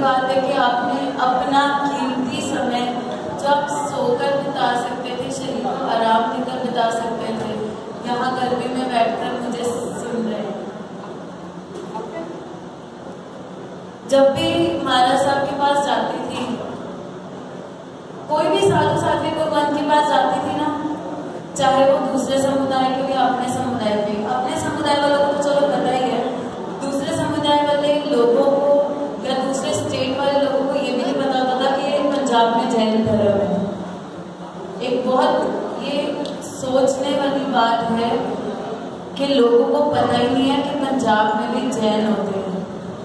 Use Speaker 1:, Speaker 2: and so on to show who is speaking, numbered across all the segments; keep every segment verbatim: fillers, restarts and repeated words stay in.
Speaker 1: बात है कि आपने अपना कीमती समय जो आप सोकर बिता सकते थे, शरीर को आराम देकर बिता सकते थे, यहाँ गर्मी में बैठकर मुझे सुन रहे हैं। जब भी महाराज साहब के पास जाती थी, कोई भी साधु साध्वी भगवान के पास जाती थी ना, चाहे वो दूसरे समुदाय के या अपने समुदाय के, अपने समुदाय वालों को तो चलो पता ही है, दूसरे समुदाय वाले लोगों को या दूसरे स्टेट वाले लोगों को ये भी नहीं पता होता था कि पंजाब में जैन धर्म है। एक बहुत ये सोचने वाली बात है कि लोगों को पता ही नहीं है कि पंजाब में भी जैन होते हैं।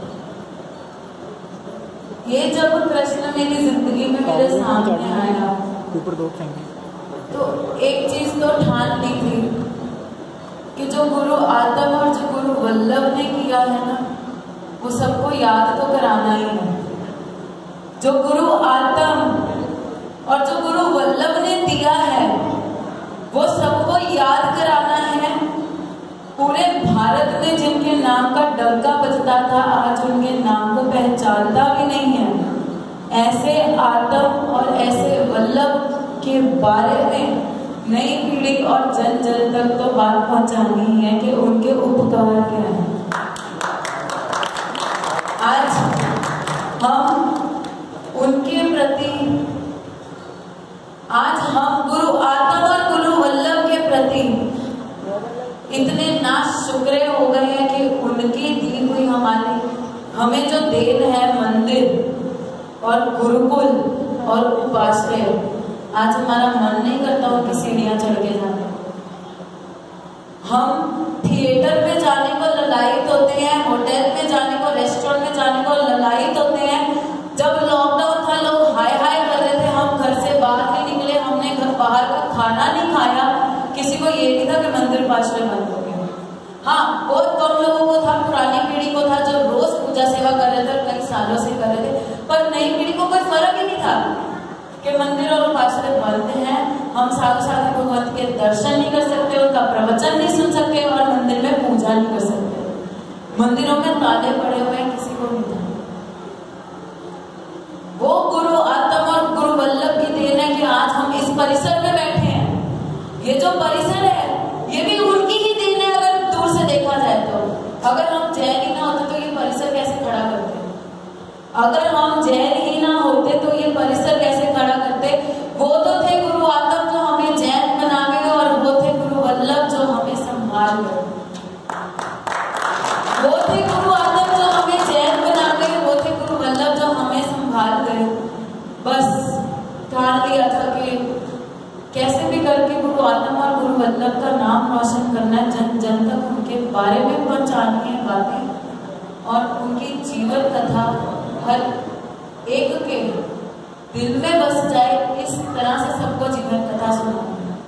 Speaker 1: ये जब प्रश्न मेरी जिंदगी में मेरे सामने आया तो एक चीज तो ठान ली थी कि जो गुरु आत्म और जो गुरु वल्लभ ने किया है ना, वो सबको याद तो कराना ही है। जो गुरु आत्म और जो गुरु वल्लभ ने दिया है वो सबको याद कराना है। पूरे भारत में जिनके नाम का डंका बजता था, आज उनके नाम को पहचानता भी नहीं है। ऐसे आत्म और ऐसे वल्लभ के बारे में नई पीढ़ी और जन जन तक तो बात पहुंचानी है कि उनके उपकार क्या है। आज हम उनके प्रति, आज हम गुरु आत्म और गुरु वल्लभ के प्रति इतने ना शुक्रे हो गए हैं कि उनकी दी हुई हमारी हमें जो देन है मंदिर और गुरुकुल और उपाश्रय, आज हमारा मन नहीं करता उनकी सीढ़ियां चढ़ के जाने। हम थिएटर में जाने को ललायित होते हैं, होटल में जाने को, रेस्टोरेंट में जाने को ललायित होते हैं। जब लॉकडाउन था लोग हाय हाय कर रहे थे, हम घर से बाहर नहीं निकले, हमने घर बाहर का खाना नहीं खाया, किसी को ये नहीं था कि मंदिर पाश्रय बंद हो गए। हाँ, बहुत कम लोगों को था, पुरानी पीढ़ी को था जो रोज पूजा सेवा कर रहे थे और कई सालों से कर रहे थे, पर नई पीढ़ी को कोई फर्क ही नहीं था कि मंदिर और उपाश्रय बंद हैं। हम साधु साध्वी भगवत के दर्शन नहीं कर सकते, उनका प्रवचन नहीं सुन सकते और मंदिर में पूजा नहीं कर सकते। मंदिरों में ताले पड़े हुए हैं, किसी को नहीं था। वो गुरु आत्म और गुरु वल्लभ की देन है कि आज हम इस परिसर में बैठे हैं। ये जो परिसर है ये भी उनकी ही देन है अगर दूर से देखा जाए तो। अगर हम जैन ही ना होते तो ये परिसर कैसे खड़ा करते? अगर हम जैन ही ना होते तो ये परिसर कैसे खड़ा करते? वो तो थे गुरु आत्म जो हमें जैन बना गए और वो थे गुरु वल्लभ जो हमें संभाल गए। वो थे गुरु आत्म जो हमें जैन बना गए, वो थे गुरु वल्लभ जो हमें संभाल गए। बस ठान लिया था कि कैसे भी करके गुरु आत्म और गुरु वल्लभ का नाम रोशन करना है, जन जन तक उनके बारे में पहुंचानी है बातें और उनकी जीवन कथा हर एक के दिल में बस जाए, इस तरह से सबको जीवन कथा सुनानी है।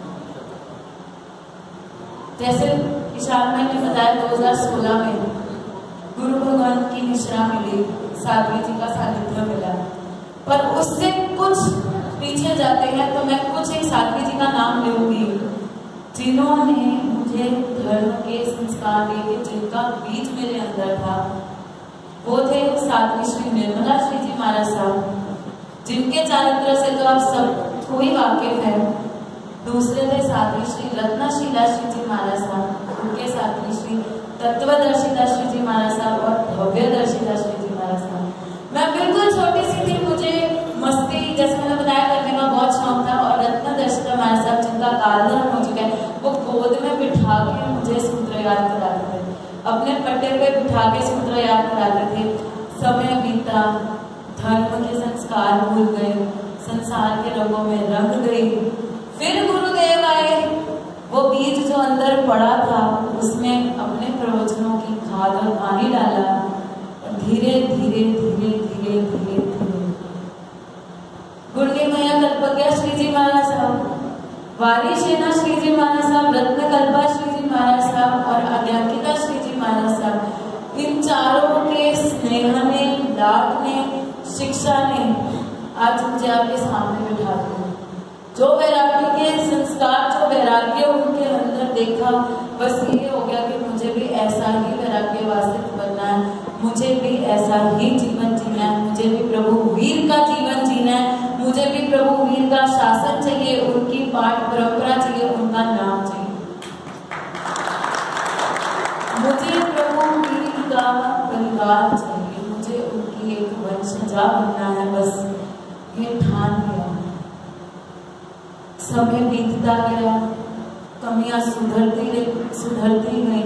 Speaker 1: जैसे इशार मैंने बताया दो हज़ार सोलह में गुरु भगवान की निश्रा मिली, साध्वी जी का सानिध्य मिला, पर उससे कुछ पीछे जाते हैं तो मैं कुछ एक साध्वी जी का नाम लूंगी जिन्होंने मुझे धर्म के संस्कार दिए, जिनका बीज मेरे अंदर था। वो थे साध्वी श्री निर्मला श्री जी महाराज साहब, जिनके चारित्र से तो आप सब कोई वाकिफ है। दूसरे थे साध्वी श्री रत्नशीला श्री जी महाराज साहब, उनके साध्वी श्री तत्वदर्शिता श्री जी महाराज साहब और भव्यदर्शिता श्री जी महाराज साहब। मैं बिल्कुल छोटी सी थी, मुझे मस्ती जैसे मैंने बताया करने का बहुत शौक था और रत्नदर्शिता महाराज साहब जिनका कालधर्म हो चुका है, वो गोद में बिठा के मुझे सूत्र याद कराते थे, अपने पट्टे पे बिठा के सूत्र याद कराते थे। समय बीता, धर्म के संस्कार भूल गए, संसार के रंगों में रंग गई। फिर गुरुदेव आए, वो बीज जो अंदर पड़ा था उसमें अपने प्रवचनों की खाद और पानी डाला और धीरे धीरे धीरे धीरे धीरे धीरे गुरगे मैया कल्पज्ञा श्री जी महाराज साहब, वारी सेना श्री जी महाराज साहब, रत्न कल्पा श्री जी महाराज साहब और आज्ञाकिता श्री जी महाराज साहब, इन चारों के स्नेह ने, लाड ने, शिक्षा ने आज मुझे आपके सामने बिठा दिया। जो वैराग्य के संस्कार, जो वैराग्य उनके अंदर देखा, बस ये हो गया कि मुझे भी ऐसा ही वैराग्य वासित बनना है, मुझे भी ऐसा ही जीवन जीना है, मुझे भी आशीर्वाद चाहिए, मुझे उनकी एक वंशजा बनना है, बस ये ठान लिया। समय बीतता गया, कमियां सुधरती रही सुधरती गई,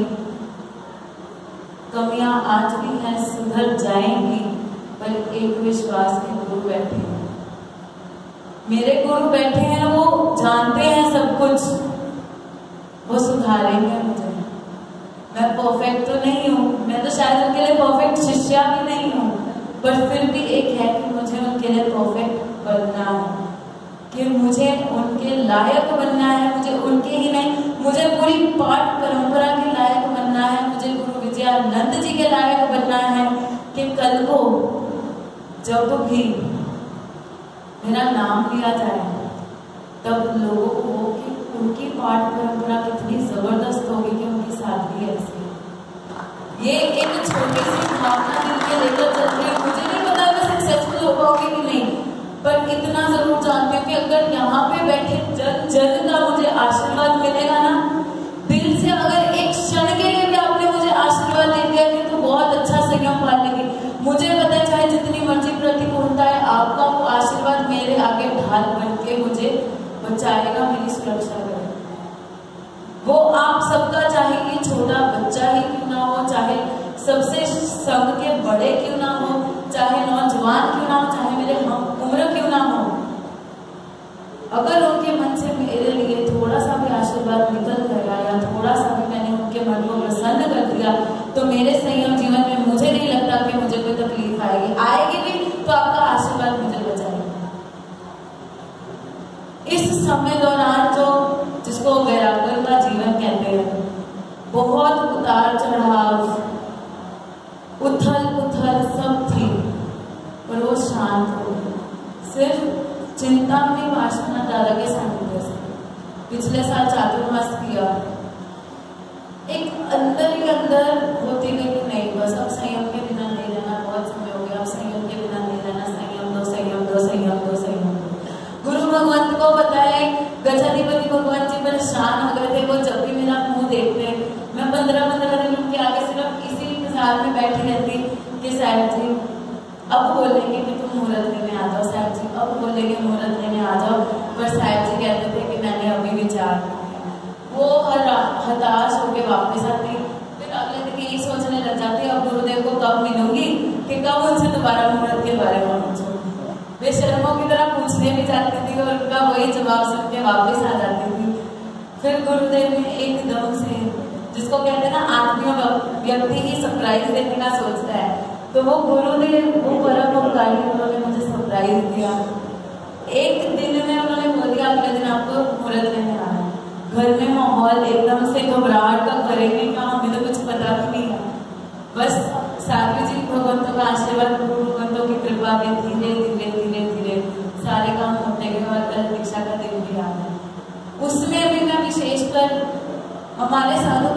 Speaker 1: कमियां आज भी हैं, सुधर जाएंगी, पर एक विश्वास के गुरु बैठे हैं। मेरे गुरु बैठे हैं, वो जानते हैं सब कुछ, वो सुधारेंगे मुझे। मैं परफेक्ट तो नहीं हूँ, मैं तो शायद उनके लिए परफेक्ट शिष्या भी नहीं हूँ, पर फिर भी एक है कि मुझे उनके लिए परफेक्ट बनना है, कि मुझे उनके लायक बनना है। मुझे उनके ही नहीं, मुझे पूरी पाठ परंपरा के लायक बनना है। मुझे गुरु विजयानंद जी के लायक बनना है कि कल को जब भी मेरा नाम लिया जाए तब लोगों को हो कि उनकी पाठ परंपरा कितनी जबरदस्त होगी, कि उनकी सादगी ऐसी है। ये एक छोटी सी भावना दिल के लेकर चलती है। मुझे नहीं पता मैं सक्सेसफुल हो पाऊंगी कि नहीं, पर इतना जरूर जानती हूँ कि अगर यहाँ पे बैठे जन जन का मुझे आशीर्वाद मिलेगा ना, दिल से अगर एक क्षण के लिए भी आपने मुझे आशीर्वाद दे दिया कि तो बहुत अच्छा संयम पाल लेगी। मुझे पता है चाहे जितनी मर्जी प्रतिकूलता है, आपका वो आशीर्वाद मेरे आगे ढाल बन के मुझे बचाएगा, मेरी सुरक्षा करेगा। वो आप सबका, चाहे ये छोटा बच्चा ही क्यों ना हो, चाहे सबसे संग के बड़े क्यों ना हो, चाहे नौजवान क्यों ना हो, चाहे मेरे हम उम्र क्यों ना हो, अगर उनके मन से मेरे लिए थोड़ा सा भी आशीर्वाद निकल गया या थोड़ा सा भी मैंने उनके मन को प्रसन्न कर दिया, तो मेरे संयम जीवन में मुझे नहीं लगता कि मुझे कोई तकलीफ आएगी। आएगी भी तो आपका आशीर्वाद मुझे बचाएगा। इस समय दौरान जो जिसको वैराग्य का जीवन कहते हैं, बहुत उतार चढ़ाव, उथल पुथल सब थी, पर वो शांत हो गई। सिर्फ चिंतामणि पार्श्वनाथ दादा के सानिध्य से पिछले साल चातुर्मास किया, एक अंदर ही अंदर होती गई कि नहीं, बस अब संयम के बिना नहीं रहना, बहुत समय हो गया, अब संयम के बिना नहीं रहना, संयम दो संयम दो संयम दो संयम दो। गुरु भगवंत को बताया, गजाधिपति भगवान जी परेशान हो गए थे। वो जब भी मेरा मुंह देखते, मैं पंद्रह पंद्रह दिन उनके आगे सिर्फ इसी इंतजार में बैठी रहती कि साहब जी अब बोलेंगे कि तुम मुहूर्त लेने आ जाओ, साहब जी अब बोलेंगे मुहूर्त लेने आ जाओ, पर साहब जी कहते थे कि मैंने अभी विचार किया। वो हर हताश होकर वापस आती, फिर अगले दिन यही सोचने लग जाती अब गुरुदेव को कब मिलूंगी, कि कब उनसे दोबारा मुहूर्त के बारे में पूछूं। वे शर्मों की तरह पूछने भी जाती थी और उनका वही जवाब सुन के वापस आ जाती थी। फिर गुरुदेव ने एकदम से, जिसको कहते हैं ना आदमी व्यक्ति ही सरप्राइज देने का सोचता है, तो वो गुरुदेव वो परम उपकारी उन्होंने मुझे सरप्राइज दिया। एक दिन में उन्होंने बोल दिया अगले दिन आपको मुहूर्त लेने आना है। घर में माहौल एकदम से घबराहट का, करेंगे का हमें तो कुछ पता भी नहीं है, बस सार्वजनिक भगवंतों का आशीर्वाद, गुरु भगवंतों की कृपा के धीरे धीरे धीरे धीरे सारे काम होते गए और कल दीक्षा का दिन भी आ गया। उसमें भी मैं विशेषकर हमारे साधु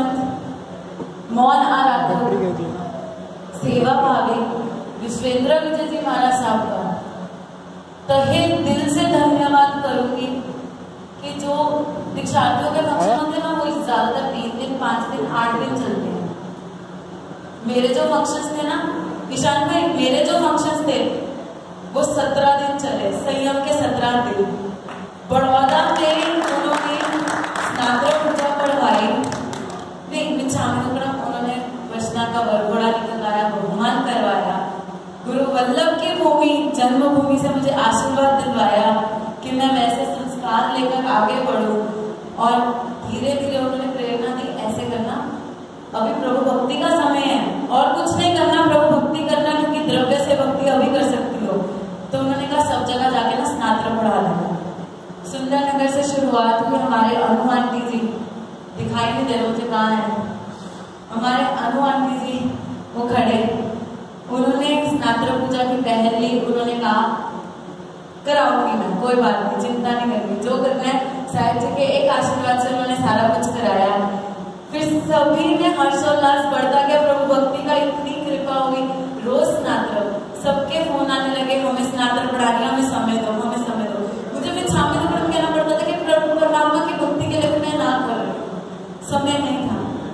Speaker 1: भगवंत मौन आराधक सेवा भावी विश्वेंद्र विजय जी महाराज साहब का तहे दिल से धन्यवाद करूंगी कि जो दीक्षार्थियों के फंक्शन होते हैं ना, वो ज्यादातर तीन दिन पांच दिन आठ दिन चलते हैं। मेरे जो फंक्शंस थे ना ईशान भाई, मेरे जो फंक्शंस थे वो सत्रह दिन चले, संयम के सत्रह दिन। बड़ौदा में उन्होंने स्नातक पूजा पढ़वाई, नहीं मिच्छामि उन्होंने वचना का वरघोड़ा निकाला, बहुमान करवाया, गुरु वल्लभ की भूमि जन्मभूमि से मुझे आशीर्वाद दिलवाया कि मैं वैसे संस्कार लेकर आगे बढ़ूं, और धीरे धीरे उन्होंने प्रेरणा दी ऐसे करना, अभी प्रभु भक्ति का समय है और कुछ नहीं करना, प्रभु भक्ति करना, क्योंकि द्रव्य से भक्ति अभी कर सकती हो। तो उन्होंने कहा सब जगह जाके ना स्नातक पढ़ा लेना। सुंदरनगर से शुरुआत हुई। हमारे अनु आंटी जी दिखाई नहीं दे रहे मुझे कहाँ है, हमारे अनु आंटी जी वो खड़े, उन्होंने स्नातक पूजा की पहल ली। उन्होंने कहा कराऊंगी मैं, कोई बात नहीं, चिंता नहीं करनी, जो करना है साहिब जी के एक आशीर्वाद से उन्होंने सारा कुछ कराया। फिर सभी ने हर्षोल्लास बढ़ता गया, प्रभु भक्ति का इतनी कृपा हुई। रोज स्नातक, सबके फोन आने लगे, हमें स्नातक पढ़ानी, हमें समय दो, हमें समय दो। मुझे मैं छामे तो प्रभु कहना पड़ता था कि प्रभु परमात्मा की भक्ति के लिए मैं ना कर रही हूँ, समय नहीं था।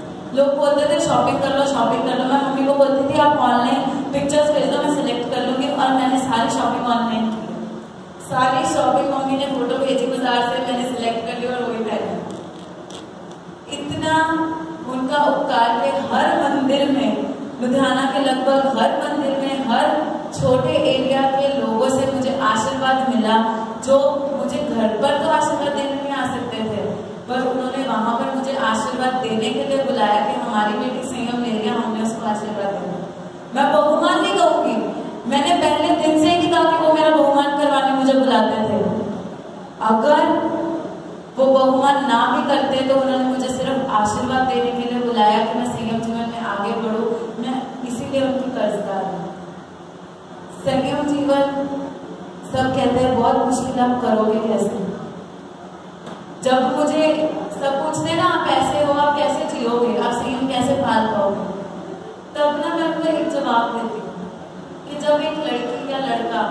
Speaker 1: लोग बोलते थे शॉपिंग कर लो शॉपिंग कर लो, मैं मम्मी को बोलती थी आप ऑनलाइन पिक्चर्स भेज दो मैं सिलेक्ट कर लूंगी, और मैंने सारी शॉपिंग ऑनलाइन की। सारी शॉपिंग मम्मी ने फोटो भेजी बाजार से, मैंने सिलेक्ट कर लिया और वही पहना। इतना उनका उपकार के हर मंदिर में, लुधियाना के लगभग हर मंदिर में, हर छोटे एरिया के लोगों से मुझे आशीर्वाद मिला, जो मुझे घर पर तो आशीर्वाद देने नहीं आ सकते थे, पर उन्होंने वहां पर मुझे आशीर्वाद देने के लिए बुलाया कि हमारी बेटी संयम ले रही है, हमने उसको आशीर्वाद देना। मैं बहुमान नहीं कहूंगी, मैंने पहले दिन से ही कहा कि वो मेरा बहुमान करवाने मुझे बुलाते थे। अगर वो बहुमान ना भी करते तो उन्होंने मुझे सिर्फ आशीर्वाद देने के लिए बुलाया कि मैं संयम जीवन में आगे बढ़ूं, मैं इसीलिए उनकी कर्जदार हूँ। संयम जीवन सब कहते हैं बहुत मुश्किल, आप करोगे कैसे? जब मुझे सब पूछते ना आप ऐसे हो, आप कैसे जियोगे, आप संयम कैसे पाल पाओगे, तब ना मैं उनको एक जवाब देती हूँ कि जब एक लड़की या लड़का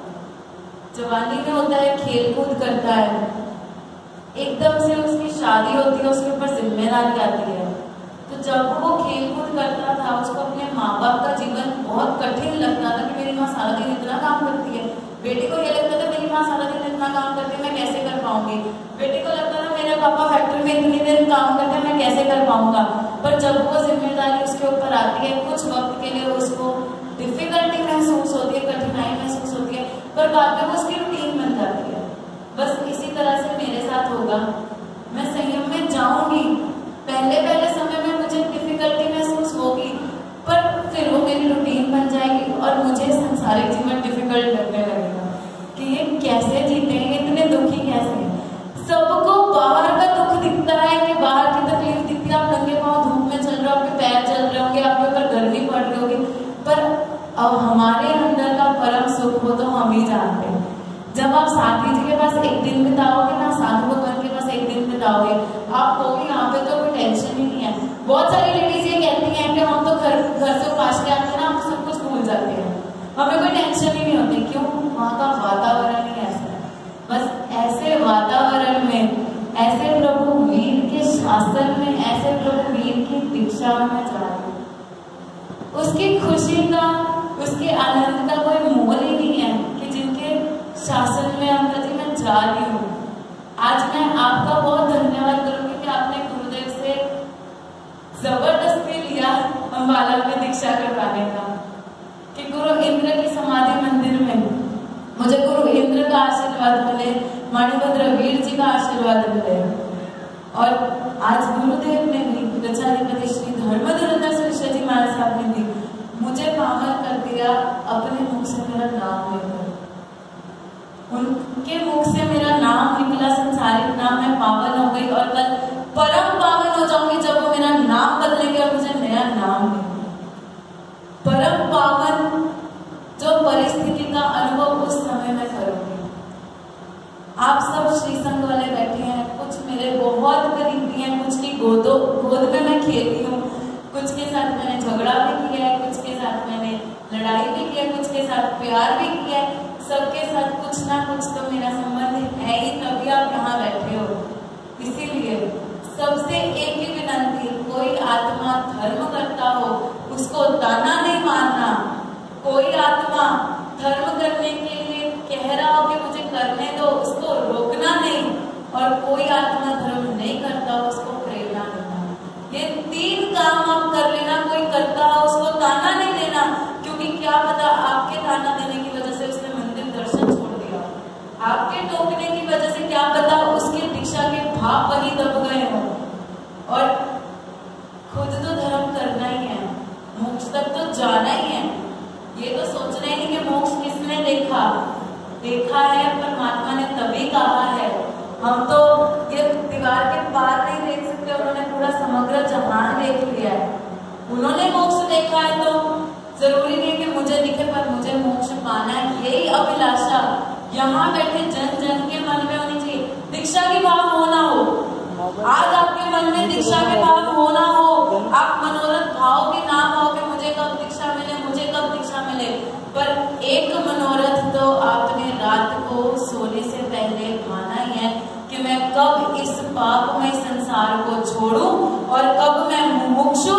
Speaker 1: जवानी में होता है, खेल कूद करता है, एकदम से उसकी शादी होती है, उसके ऊपर जिम्मेदारी आती है, तो जब वो खेल कूद करता था उसको अपने माँ बाप का जीवन बहुत कठिन लगता था कि मेरी माँ सारा दिन इतना काम करती है। बेटी को ये लगता था मेरी माँ सारा दिन इतना काम करती है, मैं कैसे कर पाऊंगी। बेटी को लगता था मेरे पापा फैक्ट्री में इतनी देर काम करते हैं, मैं कैसे कर पाऊंगा। पर जब वो जिम्मेदारी उसके ऊपर आती है, कुछ वक्त के लिए उसको डिफिकल्टी महसूस होती है, कठिनाई महसूस होती है, पर बाद में वो उसकी रूटीन बन जाती है। बस इसी तरह से मेरे साथ होगा, मैं संयम में जाऊंगी, पहले पहले समय में मुझे डिफिकल्टी महसूस होगी, पर फिर वो मेरी रूटीन बन जाएगी और मुझे संसारिक जीवन डिफिकल्ट लगने लगेगा कि ये कैसे जीते हैं, इतने दुखी कैसे हैं। सबको बाहर का दुख दिखता है कि बाहर की तकलीफ दिखती है, आप नंगे पांव धूप में चल रहे हो, आपके पैर चल रहे होंगे, आपके ऊपर गर्मी पड़ रही होगी, पर अब हमारे अंदर का परम सुख हो तो हम ही जानते हैं। जब आप साथी जी के पास एक दिन बिताओगे ना, साधु भगवान के पास एक दिन बिताओगे, आपको भी यहाँ पे तो कोई टेंशन ही नहीं है। बहुत सारी लेडीज ये कहती हैं कि हम तो घर घर से उपास के आते हैं ना, हम सब कुछ भूल जाते हैं, हमें कोई टेंशन ही नहीं होती। क्यों? वहाँ का वातावरण ही ऐसा है। बस ऐसे वातावरण में, ऐसे प्रभु वीर के शासन में, ऐसे प्रभु वीर की दीक्षा में जा रही हूँ। उसकी खुशी का, उसके आनंद का कोई मोल ही नहीं है कि जिनके शासन में अंदर जी मैं जा रही हूँ। आज मैं आपका बहुत धन्यवाद करूंगी कि आपने गुरुदेव से जबरदस्ती लिया अम्बाला में दीक्षा करवाने का, कि गुरु इंद्र की समाधि मंदिर में मुझे गुरु इंद्र का आशीर्वाद मिले, मणिभद्र वीर जी का आशीर्वाद मिले। और आज गुरुदेव ने भी, रचाधिपति श्री धर्मधुरंधर शिष्य जी महाराज साहब ने भी मुझे पावन कर दिया अपने मुख से मेरा नाम लेकर। उनके मुख से मेरा नाम निकला, संसारिक नाम, मैं पावन हो गई और कल परम पावन हो जाऊंगी जब वो मेरा नाम बदलेंगे और मुझे नया नाम देंगे। परम पावन जो परिस्थिति का अनुभव उस समय में करूंगी। आप सब श्री संघ वाले बैठे हैं, कुछ मेरे बहुत करीबी हैं, कुछ की गोदों गोद में मैं खेली हूँ, कुछ के साथ मैंने झगड़ा भी किया है, कुछ के साथ मैंने लड़ाई भी किया, कुछ के साथ प्यार भी किया है, सबके साथ कुछ ना कुछ तो मेरा संबंध है ही, तभी आप यहाँ बैठे हो। इसीलिए सबसे एक ही विनंती, कोई आत्मा धर्म करता हो उसको ताना नहीं मारना। कोई आत्मा धर्म करने के लिए कह रहा हो कि मुझे करने दो, उसको रोकना नहीं, और कोई आत्मा धर्म नहीं करता हो उसको प्रेरणा देना। ये तीन काम आप कर लेना। कोई करता हो उसको ताना नहीं देना, क्योंकि क्या पता आपके ताना देने की वजह से उसने मंदिर दर्शन छोड़ दिया, आपके टोकने की वजह से क्या पता उसके दीक्षा के भाव वही दब गए हो। और खुद तो धर्म करना ही है, मोक्ष तक तो जाना ही है। ये तो सोचना ही नहीं कि मोक्ष किसने देखा, देखा है परमात्मा ने तभी कहा है। हम तो ये दीवार के पार नहीं देख सकते, उन्होंने पूरा समग्र जहान देख लिया है। उन्होंने मोक्ष देखा है तो जरूरी नहीं कि मुझे दिखे, पर मुझे मोक्ष पाना है, यही अभिलाषा यहाँ बैठे जन जन के मन में होनी चाहिए। दीक्षा की भाव होना हो, आज आपके मन में दीक्षा के भाव होना हो, आप मनोरथ भाव के नाम हो कि मुझे कब दीक्षा मिले, मुझे कब दीक्षा मिले, पर एक मनोरथ तो आपने रात को सोने से पहले भाना ही है कि मैं कब इस पापमय संसार को छोड़ूं और कब मैं मुमुक्षु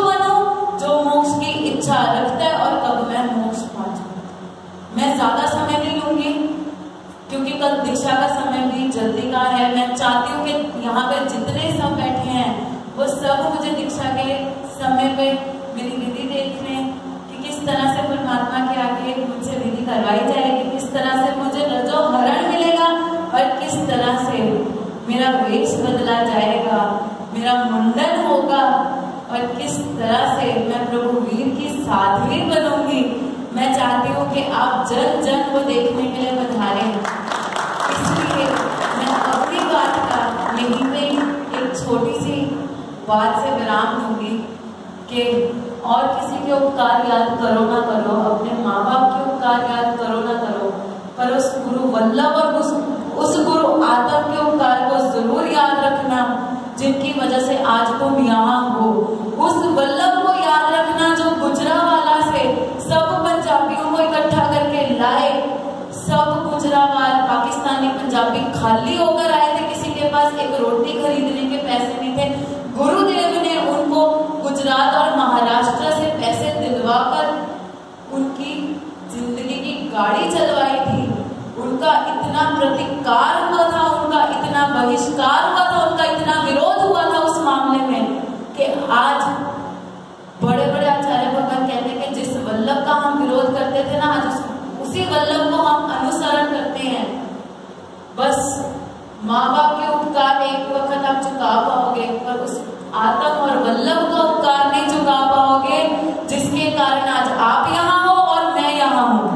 Speaker 1: इच्छा रखता है और कब मैं मोक्ष पाऊं। मैं ज्यादा समय नहीं लूंगी क्योंकि कल दीक्षा का समय भी जल्दी का है। मैं चाहती हूँ कि यहाँ पे जितने सब बैठे हैं वो सब मुझे दीक्षा के समय पे मेरी विधि देख लें कि किस तरह से परमात्मा के आगे मुझसे विधि करवाई जाएगी, किस तरह से मुझे रजो हरण मिलेगा और किस तरह से मेरा वेश बदला जाएगा, मेरा मुंडन होगा और किस तरह से मैं प्रभु वीर की साध्वी बनूंगी। मैं चाहती हूँ कि आप जन जन को देखने के लिए पधारे। इसलिए मैं अपनी बात का यहीं पे एक छोटी सी बात से विराम दूंगी कि और किसी के उपकार याद करो ना करो, अपने माँ बाप के उपकार याद करो ना करो, पर उस गुरु वल्लभ और उस उस गुरु आत्म के उपकार को जरूर याद रखना जिनकी वजह से आज तुम यहाँ हो। उस वल्लभ को याद रखना जो गुजरावाला से सब पंजाबियों को इकट्ठा करके लाए। सब गुजरावाल पाकिस्तानी पंजाबी खाली होकर आए थे, किसी के पास एक रोटी खरीदने के पैसे नहीं थे। गुरुदेव ने उनको गुजरात और महाराष्ट्र से पैसे दिलवाकर उनकी जिंदगी की गाड़ी चलवाई थी। उनका इतना प्रतिकार हुआ था, उनका इतना बहिष्कार हुआ था, उनका इतना विरोध हुआ था उस मामले में कि आज बड़े बड़े आचार्य भगवान कहते हैं कि जिस वल्लभ का हम विरोध करते थे ना, आज उस, उसी वल्लभ को हम अनुसरण करते हैं। बस माँ बाप के उपकार एक वक्त आप चुका पाओगे, पर उस आत्म और वल्लभ का उपकार नहीं चुका पाओगे, जिसके कारण आज आप यहाँ हो और मैं यहाँ हूँ।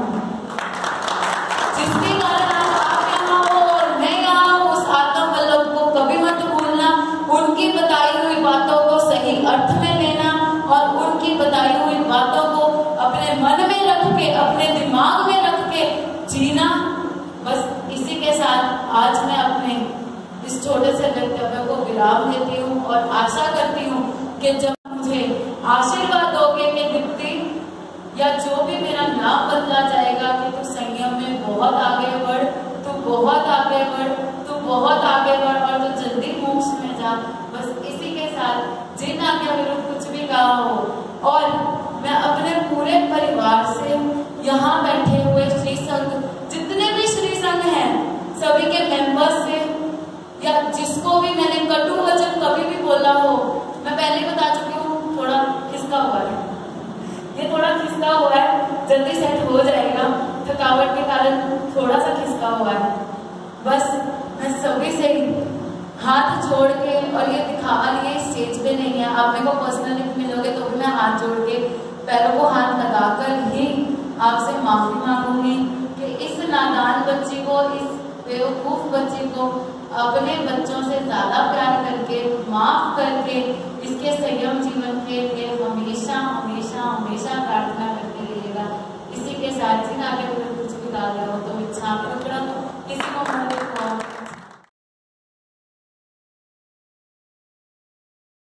Speaker 1: जिसके कारण आज आप यहाँ हो और मैं यहाँ हूँ, उस आत्म वल्लभ को कभी मत भूलना। उनकी बताई हुई बातों को सही अर्थ में लेना और उनकी बताई हुई बातों को अपने मन में रख के, अपने दिमाग में रख के जीना। बस इसी के साथ आज मैं अपने इस छोटे से वक्तव्य को विराम देती हूँ और आशा करती हूँ कि जब मुझे आशीर्वाद दोगे कि दीप्ति या जो भी मेरा नाम बदला जाएगा कि तू संयम में बहुत आगे बढ़, तू बहुत आगे बढ़, तू बहुत आगे बढ़ और तू जल्दी मोक्ष में जा। बस इसी के साथ जिन आज्ञा विरुद्ध कुछ भी कहा हो, और मैं अपने पूरे परिवार से यहाँ बैठे हुए श्री संघ जितने भी श्री संघ हैं सभी के मेंबर्स से, या जिसको भी मैंने कटु वचन कभी भी बोला हो, मैं पहले ही बता चुकी हूँ थोड़ा खिसका हुआ है, ये थोड़ा खिसका हुआ है, जल्दी सेट हो जाएगा। थकावट के कारण थोड़ा सा खिसका हुआ है। बस मैं सभी से हाथ जोड़ के, और ये दिखावा लिए स्टेज पे नहीं है, आप मेरे को पर्सनली मिलोगे तो भी मैं हाथ जोड़ के पैरों को हाथ लगाकर ही आपसे माफी मांगूंगी कि इस नादान बच्ची को, इस बेवकूफ बच्ची को अपने बच्चों से ज्यादा प्यार करके, माफ करके, इसके संयम जीवन के लिए हमेशा